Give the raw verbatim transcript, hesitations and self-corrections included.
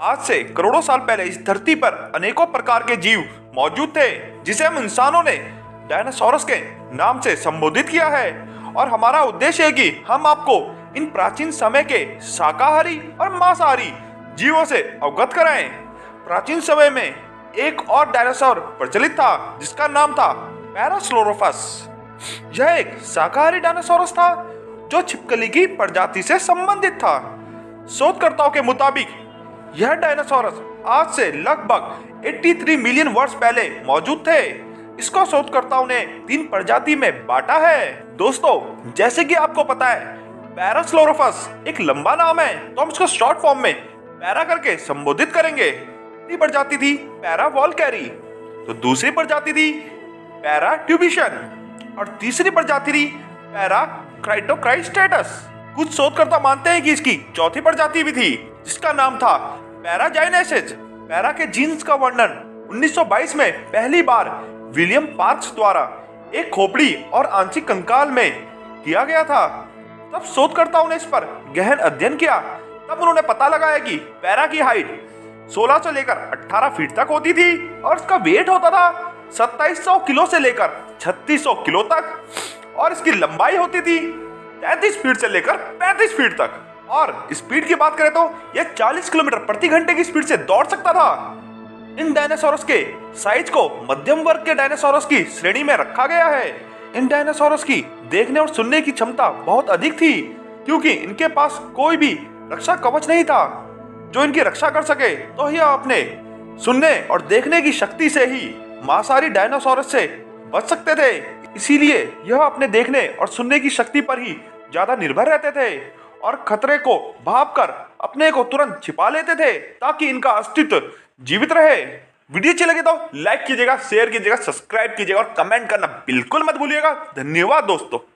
आज से करोड़ों साल पहले इस धरती पर अनेकों प्रकार के जीव मौजूद थे, जिसे हम इंसानों ने डायनासोरस के नाम से संबोधित किया है। और हमारा उद्देश्य है कि हम आपको इन प्राचीन समय के शाकाहारी और मांसाहारी जीवों से अवगत कराएं। प्राचीन समय में एक और डायनासोर प्रचलित था, जिसका नाम था पैरास्लोरोफस। यह एक शाकाहारी डायनासोरस था जो छिपकली की प्रजाति से संबंधित था। शोधकर्ताओं के मुताबिक यह डायनासोरस आज से लगभग तिरासी मिलियन वर्ष पहले मौजूद थे। इसको शोधकर्ताओं ने तीन प्रजाति में बांटा है। दोस्तों, जैसे कि आपको पता है, पैरास्लोरोफस एक लंबा नाम है, तो हम इसको शॉर्ट फॉर्म में पैरा करके संबोधित करेंगे। पहली प्रजाति थी पैरावोल्केरी, तो दूसरी प्रजाति थी पैराट्यूबिशन और तीसरी प्रजाति थी पैराक्राइटोक्राइस्टेटस। कुछ शोधकर्ता मानते हैं कि इसकी चौथी प्रजाति भी थी, जिसका नाम था पैराजाइनेसिस। पैरा के जीन्स का वर्णन उन्नीस सौ बाईस में पहली बार विलियम पार्क्स द्वारा एक खोपड़ी और आंशिक कंकाल में किया गया था। तब शोधकर्ताओं ने इस पर गहन अध्ययन किया। तब उन्होंने पता लगाया कि पैरा की हाइट सोलह से लेकर अठारह फीट तक होती थी और इसका वेट होता था सत्ताईस सौ किलो से लेकर छत्तीस सौ किलो तक, और इसकी लंबाई होती थी तैंतीस फीट से लेकर पैंतीस फीट तक। और स्पीड की बात करें तो यह चालीस किलोमीटर प्रति घंटे की स्पीड से दौड़ सकता था। इन डायनासोरस के साइज को मध्यम वर्ग के डायनासोरस की श्रेणी में रखा गया है। इन डायनासोरस की देखने और सुनने की क्षमता बहुत अधिक थी, क्योंकि इनके पास कोई भी रक्षा कवच नहीं था जो इनकी रक्षा कर सके। तो यह अपने सुनने और देखने की शक्ति से ही मांसाहारी डायनासोरस से बच सकते थे। इसीलिए यह अपने देखने और सुनने की शक्ति पर ही ज्यादा निर्भर रहते थे और खतरे को भांपकर अपने को तुरंत छिपा लेते थे, ताकि इनका अस्तित्व जीवित रहे। वीडियो अच्छी लगे तो लाइक कीजिएगा, शेयर कीजिएगा, सब्सक्राइब कीजिएगा और कमेंट करना बिल्कुल मत भूलिएगा। धन्यवाद दोस्तों।